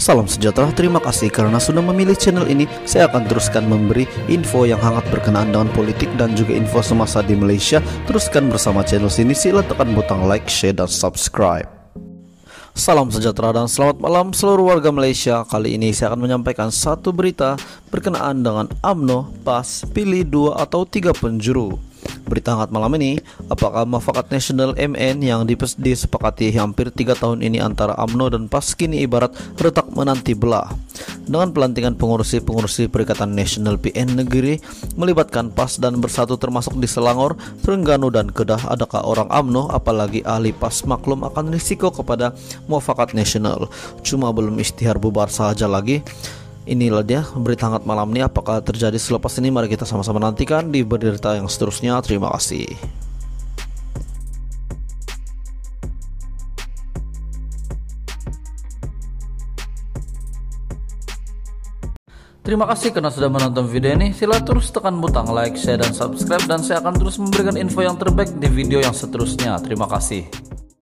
Salam sejahtera, terima kasih karena sudah memilih channel ini. Saya akan teruskan memberi info yang hangat berkenaan dengan politik dan juga info semasa di Malaysia. Teruskan bersama channel sini, sila tekan butang like, share, dan subscribe. Salam sejahtera dan selamat malam seluruh warga Malaysia. Kali ini saya akan menyampaikan satu berita berkenaan dengan UMNO PAS pilih 2 atau 3 penjuru. Berita hangat malam ini, apakah mufakat nasional MN yang disepakati hampir 3 tahun ini antara UMNO dan PAS kini ibarat retak menanti belah. Dengan pelantikan pengurusi Perikatan Nasional PN Negeri melibatkan PAS dan bersatu termasuk di Selangor, Terengganu dan Kedah, adakah orang UMNO apalagi ahli PAS maklum akan risiko kepada mufakat nasional? Cuma belum isytihar bubar saja lagi. Inilah dia berita hangat malam ini. Apakah terjadi selepas ini? Mari kita sama-sama nantikan di berita yang seterusnya. Terima kasih. Terima kasih karena sudah menonton video ini. Sila terus tekan butang like, share, dan subscribe, dan saya akan terus memberikan info yang terbaik di video yang seterusnya. Terima kasih.